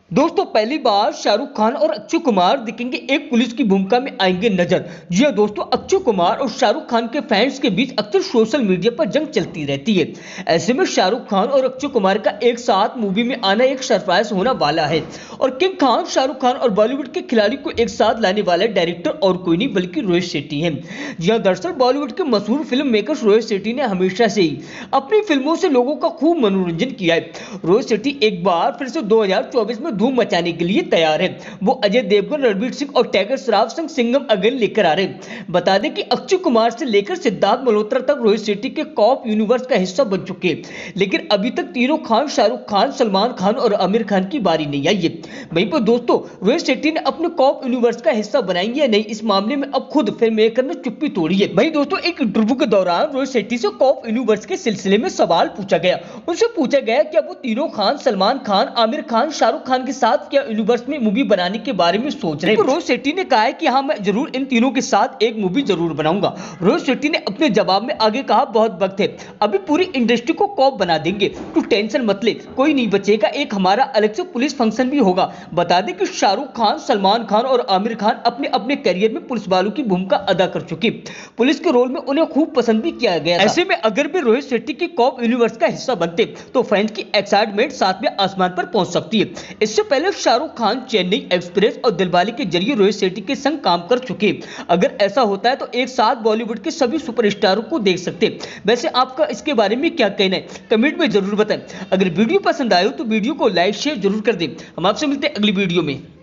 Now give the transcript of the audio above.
दोस्तों पहली बार शाहरुख खान और अक्षय कुमार दिखेंगे एक पुलिस की भूमिका में आएंगे नजर। जी हां दोस्तों, अक्षय कुमार और शाहरुख खान के फैंस के बीच अक्सर सोशल मीडिया पर जंग चलती रहती है। ऐसे में शाहरुख खान और अक्षय कुमार का एक साथ मूवी में आना एक सरप्राइज होने वाला है। और किंग खान शाहरुख खान और बॉलीवुड के खिलाड़ी को एक साथ लाने वाले डायरेक्टर और कोई नहीं बल्कि रोहित शेट्टी है। जी हां, दरअसल बॉलीवुड के मशहूर फिल्म मेकर रोहित शेट्टी ने हमेशा से ही अपनी फिल्मों से लोगों का खूब मनोरंजन किया है। रोहित शेट्टी एक बार फिर से 2024 में धूम मचाने के लिए तैयार है। वो अजय देवगन, रणवीर सिंह और टाइगर श्रॉफ संग सिंघम अगेन लेकर आ रहे हैं। बता दें कि अक्षय कुमार से लेकर सिद्धार्थ मल्होत्रा तक रोहित शेट्टी के कॉप यूनिवर्स का हिस्सा बन चुके हैं, लेकिन अभी तक तीनों खान शाहरुख खान, सलमान खान और आमिर खान की बारी नहीं आई है। वहीं पर दोस्तों रोहित शेट्टी ने अपने कॉप यूनिवर्स का हिस्सा बनाएंगे या नहीं, इस मामले में अब खुद फिल्म मेकर ने चुप्पी तोड़ी है। वहीं दोस्तों एक इंटरव्यू के दौरान रोहित शेट्टी से कॉप यूनिवर्स के सिलसिले में सवाल पूछा गया। उनसे पूछा गया कि अब वो तीनों खान, सलमान खान, आमिर खान, शाहरुख खान के साथ क्या यूनिवर्स में मूवी बनाने के बारे में सोच रहे हैं। तो रोहित शेट्टी ने कहा है कि हाँ, मैं जरूर इन तीनों के साथ एक मूवी जरूर बनाऊंगा। रोहित शेट्टी ने अपने जवाब में आगे कहा, बहुत वक्त है, अभी पूरी इंडस्ट्री को कॉप बना देंगे, तू टेंशन मत ले, कोई नहीं बचेगा, एक हमारा अलग से पुलिस फंक्शन भी होगा। बता दें कि शाहरुख खान, सलमान खान और आमिर खान अपने अपने करियर में पुलिस वालों की भूमिका अदा कर चुके। पुलिस के रोल में उन्हें खूब पसंद भी किया गया। ऐसे में अगर भी रोहित शेट्टी की कॉप यूनिवर्स का हिस्सा बनते तो फैंस की एक्साइटमेंट सातवें आसमान पर पहुंच सकती है। इससे पहले शाहरुख खान चेन्नई एक्सप्रेस और दिलवाले के जरिए रोहित शेट्टी के संग काम कर चुके। अगर ऐसा होता है तो एक साथ बॉलीवुड के सभी सुपरस्टारों को देख सकते। वैसे आपका इसके बारे में क्या कहना है, कमेंट में जरूर बताएं। अगर वीडियो पसंद आए तो वीडियो को लाइक शेयर जरूर कर दें। हम आपसे मिलते हैं अगली वीडियो में।